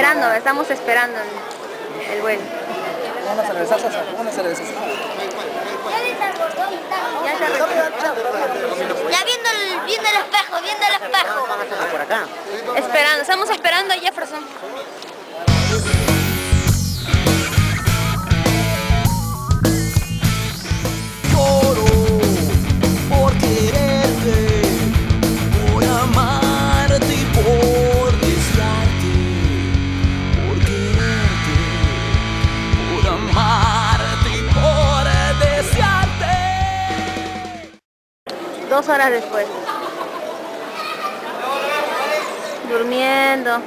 Estamos esperando el vuelo. Una cerveza, una cerveza. Ya viendo el espejo, viendo el espejo. Por acá. Estamos esperando a Jefferson. Lloro por quererte, por amarte y por desearte, por quererte, por amarte y por desearte. 2 horas después. Durmiendo.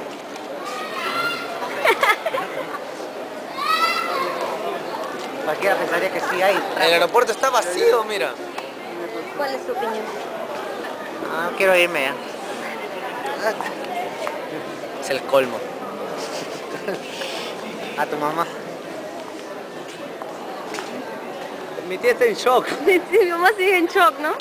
Cualquiera pensaría que sí hay. El aeropuerto está vacío, mira. ¿Cuál es tu opinión? Ah, quiero irme ya. Es el colmo. A tu mamá. Mi tía está en shock. Mi mamá sigue en shock, ¿no?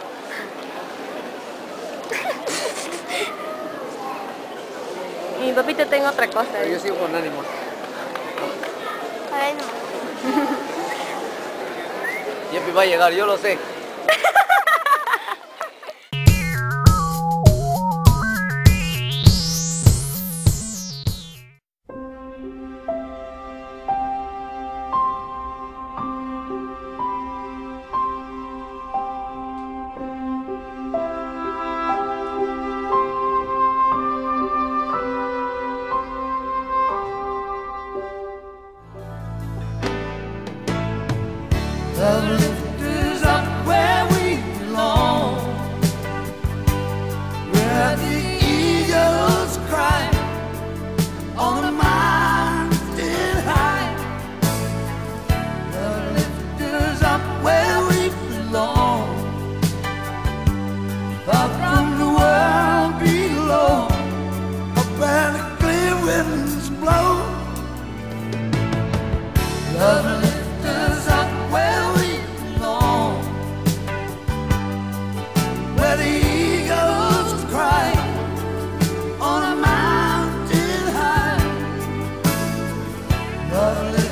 Y mi papito tengo otra cosa. Yo sigo con ánimo. Ay, no. Yepi va a llegar, yo lo sé. Love lift us up where we belong, where the eagles cry on the mountain high. Love lift us up where we belong, far from the world below, up where the clear winds blow. Love lift us up where we belong, where the eagles cry on a mountain high. Love